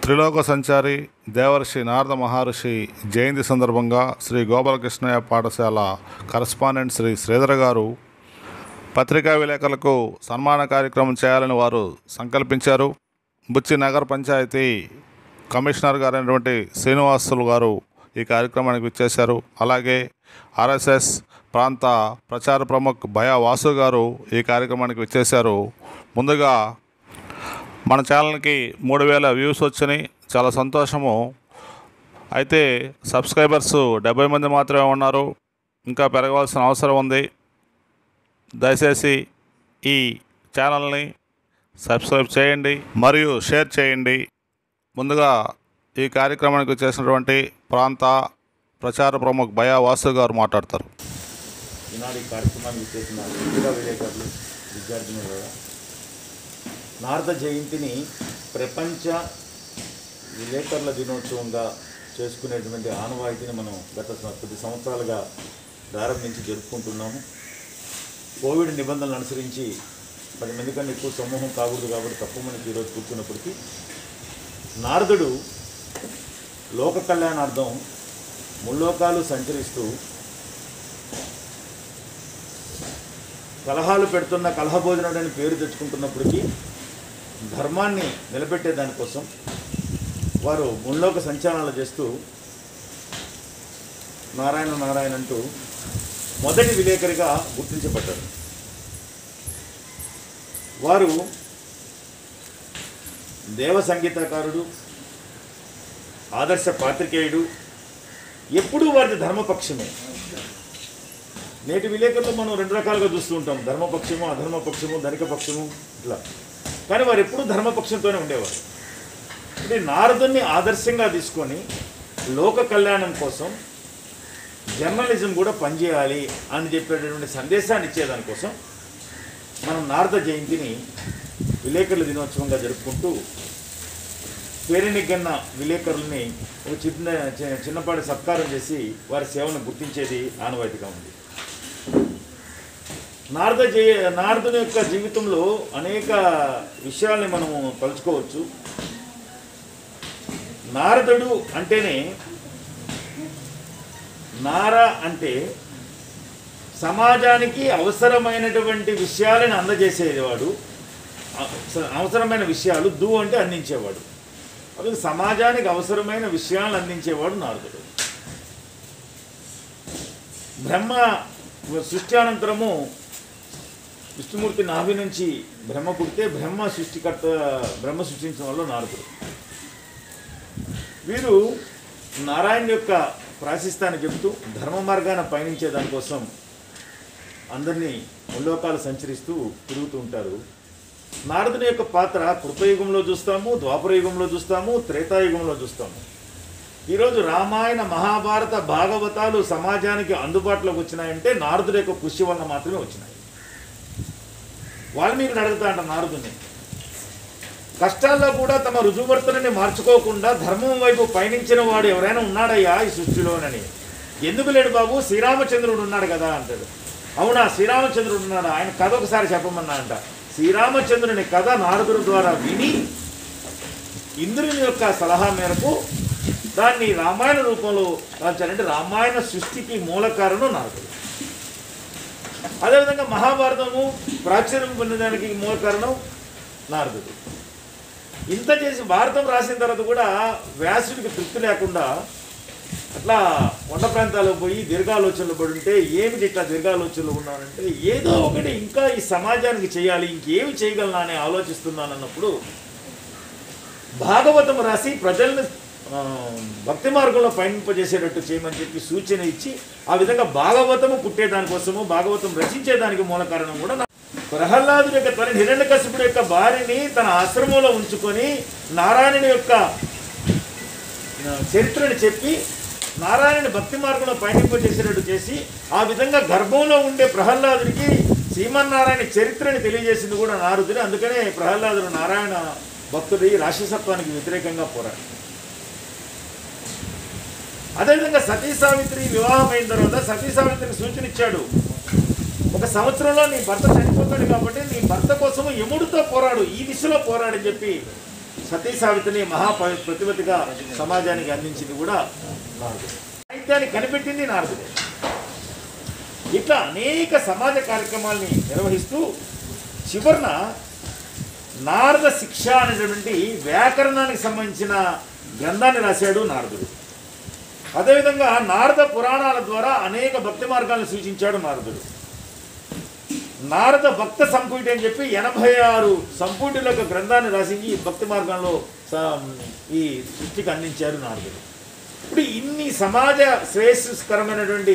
త్రిలోక సంచారి దేవర్షి నారద మహర్షి జయంతి సందర్భంగా శ్రీ గోపాలకృష్ణయ్య పాఠశాల కరస్పాండెంట్ శ్రీ శ్రీధర్ గారు పత్రికా విలేకరులకు సన్మాన కార్యక్రమం చేయాలని వారు సంకల్పించారు. బుచ్చి నగర పంచాయతీ కమిషనర్ గారైనటువంటి శ్రీనివాసులు గారు ఈ కార్యక్రమానికి విచ్చేశారు. అలాగే ఆర్ఎస్ఎస్ ప్రాంత ప్రచార ప్రముఖ్ భయా వాసు గారు ఈ కార్యక్రమానికి విచ్చేశారు. ముందుగా మన ఛానల్కి 3000 వ్యూస్ వచ్చినాయి, చాలా సంతోషము. అయితే సబ్స్క్రైబర్స్ 70 మంది మాత్రమే ఉన్నారు, ఇంకా పెరగవలసిన అవసరం ఉంది. దయచేసి ఈ ఛానల్ని సబ్స్క్రైబ్ చేయండి మరియు షేర్ చేయండి. ముందుగా ఈ కార్యక్రమానికి చేసినటువంటి ప్రాంత ప్రచార ప్రముఖ్ భయా వాసు గారు మాట్లాడతారు. ఈనాడు ఈ కార్యక్రమానికి చేసిన పత్రికా విలేకరులు, విద్యార్థినులు నారద జయంతిని ప్రపంచ విలేకరుల దినోత్సవంగా చేసుకునేటువంటి ఆనవాయితీని మనం గత కొద్ది సంవత్సరాలుగా ప్రారంభించి జరుపుకుంటున్నాము. కోవిడ్ నిబంధనలు అనుసరించి 10 మంది కన్నా ఎక్కువ సమూహం కాకూడదు కాబట్టి తక్కువ మందికి ఈరోజు కూర్చున్నప్పటికీ నారదుడు లోక కళ్యాణార్థం ముల్లోకాలు సంచరిస్తూ కలహాలు పెడుతున్న కలహభోజనుడు అని పేరు తెచ్చుకుంటున్నప్పటికీ ధర్మాన్ని నిలబెట్టే దానికోసం వారు ముల్లోక సంచారాలు చేస్తూ నారాయణ నారాయణ అంటూ మొదటి విలేకరిగా గుర్తించబడ్డారు. వారు దేవ సంగీతకారుడు, ఆదర్శ పాత్రికేయుడు, ఎప్పుడూ వారిది ధర్మపక్షమే. నేటి విలేకరులు మనం 2 రకాలుగా చూస్తూ ఉంటాం, ధర్మపక్షము, అధర్మపక్షము, ధనిక పక్షము ఇట్లా. కానీ వారు ఎప్పుడూ ధర్మపక్షంతోనే ఉండేవారు. అంటే నారదుని ఆదర్శంగా తీసుకొని లోక కళ్యాణం కోసం జర్నలిజం కూడా పనిచేయాలి అని చెప్పేటటువంటి సందేశాన్ని ఇచ్చేదానికోసం మనం నారద జయంతిని విలేకరుల దినోత్సవంగా జరుపుకుంటూ పేరెనికన్న విలేకరుల్ని ఒక చిన్నపాటి సత్కారం చేసి వారి సేవను గుర్తించేది ఆనవాయితీగా ఉంది. నారదుని యొక్క జీవితంలో అనేక విషయాల్ని మనము తలుచుకోవచ్చు. నారదుడు అంటేనే నార అంటే సమాజానికి అవసరమైనటువంటి విషయాలను అందజేసేవాడు, అవసరమైన విషయాలు దు అంటే అందించేవాడు. అవి సమాజానికి అవసరమైన విషయాలను అందించేవాడు నారదుడు. బ్రహ్మ సృష్టి అనంతరము విష్ణుమూర్తి నాభి నుంచి బ్రహ్మ పుడితే బ్రహ్మ సృష్టించడం వల్ల నారదుడు. వీరు నారాయణ యొక్క ప్రాశస్త్యాన్ని చెబుతూ ధర్మ మార్గాన పయనించే దానికోసం అందరినీ ముల్లోకాలు సంచరిస్తూ తిరుగుతూ ఉంటారు. నారదుని యొక్క పాత్ర కృతయుగంలో చూస్తాము, ద్వాపరయుగంలో చూస్తాము, త్రేతాయుగంలో చూస్తాము. ఈరోజు రామాయణ, మహాభారత, భాగవతాలు సమాజానికి అందుబాటులోకి వచ్చినాయంటే నారదుడి యొక్క కృషి వలన మాత్రమే వచ్చినాయి. వాల్మీకి అడుగుతా అంట నారదుని, కష్టాల్లో కూడా తమ రుజువర్తనని మార్చుకోకుండా ధర్మం వైపు పయనించిన వాడు ఎవరైనా ఉన్నాడయ్యా ఈ సృష్టిలోనని. ఎందుకు లేడు బాబు, శ్రీరామచంద్రుడు ఉన్నాడు కదా అంటాడు. అవునా, శ్రీరామచంద్రుడు ఉన్నాడు, ఆయన కథ ఒకసారి చెప్పమన్నా అంట. శ్రీరామచంద్రుని కథ నారదుడి ద్వారా విని ఇంద్రుని యొక్క సలహా మేరకు దాన్ని రామాయణ రూపంలో రాంచాలంటే రామాయణ సృష్టికి మూల కారణం నారదుడు. అదేవిధంగా మహాభారతము ప్రాచుర్యం పొందడానికి మూల కారణం నారదుడు. ఇంత చేసి భారతం రాసిన తర్వాత కూడా వ్యాసుడికి తృప్తి లేకుండా అట్లా కొండ ప్రాంతాలకు పోయి దీర్ఘాలోచనలు పడి ఉంటే, ఏమిటి ఇట్లా దీర్ఘాలోచనలు ఉన్నానంటే ఏదో ఒకటి ఇంకా ఈ సమాజానికి చేయాలి, ఇంకేమి చేయగలనా అని ఆలోచిస్తున్నానన్నప్పుడు భాగవతం రాసి ప్రజల్ని భక్తి మార్గంలో పయనింపజేసేటట్టు చేయమని చెప్పి సూచన ఇచ్చి ఆ విధంగా భాగవతము పుట్టేదానికోసము, భాగవతం రచించేదానికి మూల కారణం కూడా ప్రహ్లాదుడి యొక్క తల్లి హిరణ్యకశిపుడి యొక్క భార్యని తన ఆశ్రమంలో ఉంచుకొని నారాయణుని యొక్క చరిత్రని చెప్పి నారాయణుని భక్తి మార్గంలో పయనింపజేసేటట్టు చేసి ఆ విధంగా గర్భంలో ఉండే ప్రహ్లాదుడికి శ్రీమన్నారాయణ చరిత్రని తెలియజేసింది కూడా నారదుడే. అందుకనే ప్రహ్లాదుడు నారాయణ భక్తుడి రాక్షసత్వానికి వ్యతిరేకంగా పోరాడు. అదేవిధంగా సతీ సావిత్రి వివాహం అయిన తర్వాత సతీ సావిత్రికి సూచన ఇచ్చాడు, 1 సంవత్సరంలో నీ భర్త చనిపోతాడు కాబట్టి నీ భర్త కోసము యముడితో పోరాడు, ఈ దిశలో పోరాడని చెప్పి సతీ సావిత్రిని ప్రతిపత్తిగా సమాజానికి అందించింది కూడా నారదుడు. సాహిత్యాన్ని కనిపెట్టింది నారదుడే. ఇట్లా అనేక సమాజ కార్యక్రమాల్ని నిర్వహిస్తూ చివరన నారద శిక్ష అనేటువంటి వ్యాకరణానికి సంబంధించిన గ్రంథాన్ని రాశాడు నారదుడు. అదేవిధంగా నారద పురాణాల ద్వారా అనేక భక్తి మార్గాలను సూచించాడు నారదుడు. నారద భక్త సంపుటి అని చెప్పి 86 సంపుటిల యొక్క గ్రంథాన్ని రాసించి భక్తి మార్గంలో ఈ సృష్టికి అందించారు నారదుడు. ఇప్పుడు ఇన్ని సమాజ శ్రేయస్కరమైనటువంటి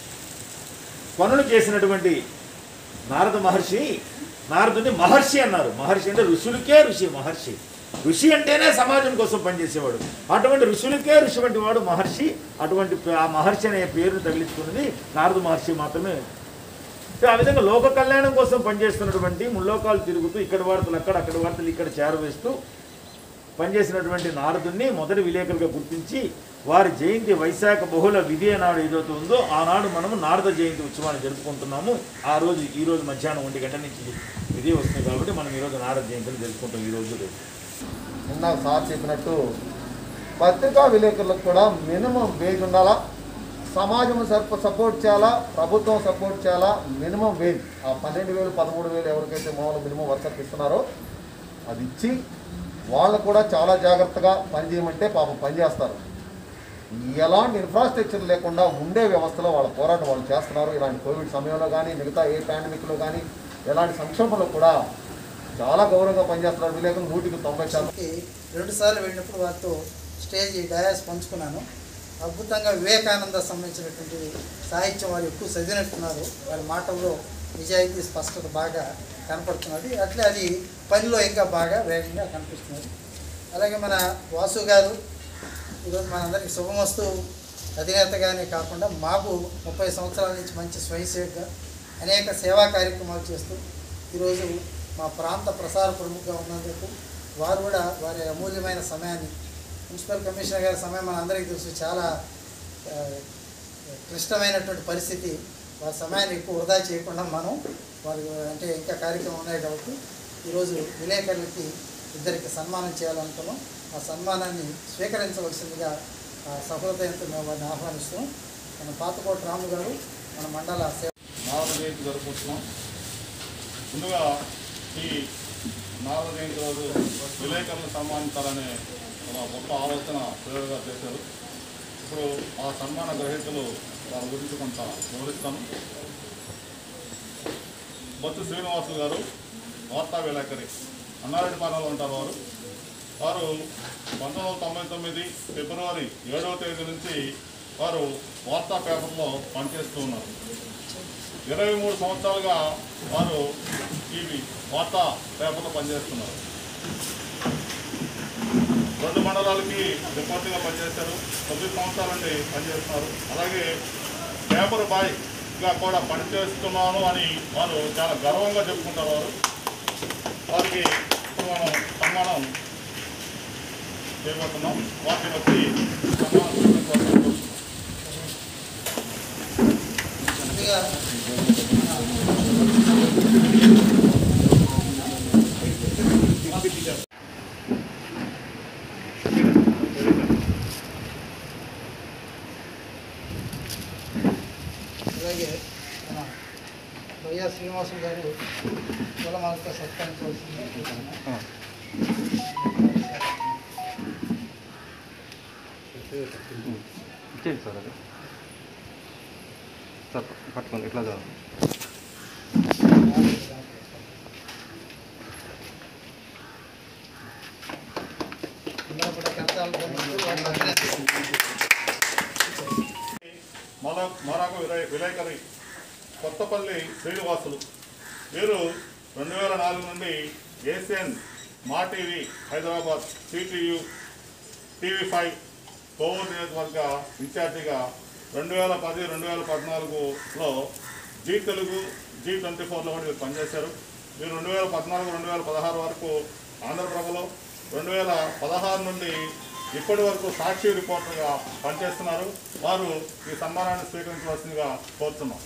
పనులు చేసినటువంటి నారద మహర్షి, నారదుని మహర్షి అన్నారు. మహర్షి అంటే ఋషులకే ఋషి. మహర్షి ఋషి అంటేనే సమాజం కోసం పనిచేసేవాడు. అటువంటి ఋషులకే ఋషి వంటి వాడు మహర్షి. అటువంటి ఆ మహర్షి అనే పేరును తగిలించుకున్నది నారద మహర్షి మాత్రమే. ఆ విధంగా లోక కళ్యాణం కోసం పనిచేస్తున్నటువంటి ముల్లోకాలు తిరుగుతూ ఇక్కడ వార్తలు అక్కడ, అక్కడ వార్తలు ఇక్కడ చేరవేస్తూ పనిచేసినటువంటి నారదుని మొదటి విలేకరుగా గుర్తించి వారి జయంతి వైశాఖ బహుళ విధి నాడు ఏదైతే ఉందో ఆనాడు మనము నారద జయంతి ఉత్సవాన్ని జరుపుకుంటున్నాము. ఈరోజు మధ్యాహ్నం 1 గంటల నుంచి విధి వస్తుంది కాబట్టి మనం ఈరోజు నారద జయంతిని జరుపుకుంటాం. ఈరోజు రేపు ఇందాక సార్ చెప్పినట్టు పత్రికా విలేకరులకు కూడా మినిమం వేజ్ ఉండాలా, సమాజం సపోర్ట్ చేయాలా, ప్రభుత్వం సపోర్ట్ చేయాలా. మినిమం వేజ్ ఆ 12,000 13,000 ఎవరికైతే మామూలు మినిమం వర్కర్కి ఇస్తున్నారో అది ఇచ్చి వాళ్ళు కూడా చాలా జాగ్రత్తగా పనిచేయమంటే పాపం పనిచేస్తారు. ఎలాంటి ఇన్ఫ్రాస్ట్రక్చర్ లేకుండా ఉండే వ్యవస్థలో వాళ్ళ పోరాటం వాళ్ళు చేస్తున్నారు. ఇలాంటి కోవిడ్ సమయంలో కానీ మిగతా ఏ పాండమిక్లో కానీ ఎలాంటి సంక్షోభంలో కూడా చాలా గౌరవంగా పనిచేస్తున్నారు. విలేకరులు 100% 2 సార్లు వెళ్ళినప్పుడు వారితో స్టేజ్ డయాస్ పంచుకున్నాను. అద్భుతంగా వివేకానంద సంబంధించినటువంటి సాహిత్యం వారు ఎక్కువ చదివినట్టున్నారు. వారి మాటల్లో నిజాయితీ స్పష్టత బాగా కనపడుతున్నది. అట్లే అది పనిలో ఇంకా బాగా వేగంగా కనిపిస్తున్నది. అలాగే మన వాసు గారు ఈరోజు మనందరికీ శుభమస్తు అధినేతగానే కాకుండా మాకు 30 సంవత్సరాల నుంచి మంచి స్వయంసేవగా అనేక సేవా కార్యక్రమాలు చేస్తూ ఈరోజు మా ప్రాంత ప్రసార ప్రముఖగా ఉన్నందుకు వారు కూడా వారి అమూల్యమైన సమయాన్ని, మున్సిపల్ కమిషనర్ గారి సమయం మన అందరికీ తెలుసు, చాలా క్లిష్టమైనటువంటి పరిస్థితి. వారి సమయాన్ని ఎక్కువ వృధా చేయకుండా మనం వారి అంటే ఇంకా కార్యక్రమం ఉన్నాయి కాబట్టి ఈరోజు విలేకరులకి ఇద్దరికి సన్మానం చేయాలనుకున్నాం. ఆ సన్మానాన్ని స్వీకరించవలసిందిగా సఫలతతో మేము వారిని ఆహ్వానిస్తున్నాం. మన పాతకోట రాము గారు మన మండల నారద జయంతి జరుపుకుంటున్నాం. ముందుగా ఈ నారద జయంతి రోజు విలేకరులను సన్మానించాలనే ఒక గొప్ప ఆలోచన ప్రయోగంగా చేశారు. ఇప్పుడు ఆ సన్మాన గ్రహీతలు వారి గురించి కొంత వివరిస్తాను. బొత్స శ్రీనివాసులు గారు వార్తా విలేకరి, అన్నారెడ్డిపాలెంలో ఉంటారు. వారు 1999 ఫిబ్రవరి 7వ తేదీ నుంచి వారు వార్తా పేపర్లో పనిచేస్తూ ఉన్నారు. 23 సంవత్సరాలుగా వారు ఈ వార్తా పేపర్లో పనిచేస్తున్నారు. 2 మండలాలకి రిపోర్టర్గా పనిచేశారు. 9 సంవత్సరాల నుండి పనిచేస్తున్నారు. అలాగే పేపర్ బాయ్గా కూడా పనిచేస్తున్నాను అని వారు చాలా గర్వంగా చెప్పుకుంటారు. వారికి ఇప్పుడు మనం సన్మానం చేయబోతున్నాం. వాటిని వచ్చి సన్మానం అలాగే మన వైఎస్ శ్రీనివాసులు గారు కులమాలతో సత్కరించవలసింది. ఇచ్చేది సార్, అది సార్ పట్టుకోండి ఇట్లా చదువు. అందరూ కూడా కష్టాలు మరొక విలేకరి కొత్తపల్లి శ్రీనివాసులు. వీరు 2004 నుండి ఏసియన్ మా టీవీ హైదరాబాద్ సిటీయు TV5 కోవూరు నియోజకవర్గ ఇన్ఛార్జిగా 2010-2014లో జీ తెలుగు G24లో కూడా వీరు పనిచేశారు. వీరు 2014-2016 వరకు ఆంధ్రప్రభలో, 2016 నుండి ఇప్పటి వరకు సాక్షి రిపోర్టర్గా పనిచేస్తున్నారు. వారు ఈ సన్మానాన్ని స్వీకరించవలసిందిగా కోరుతున్నాం.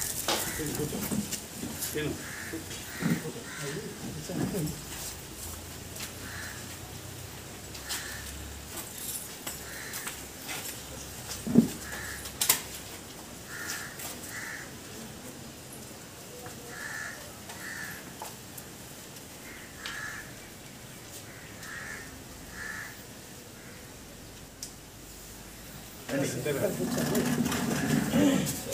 రండి.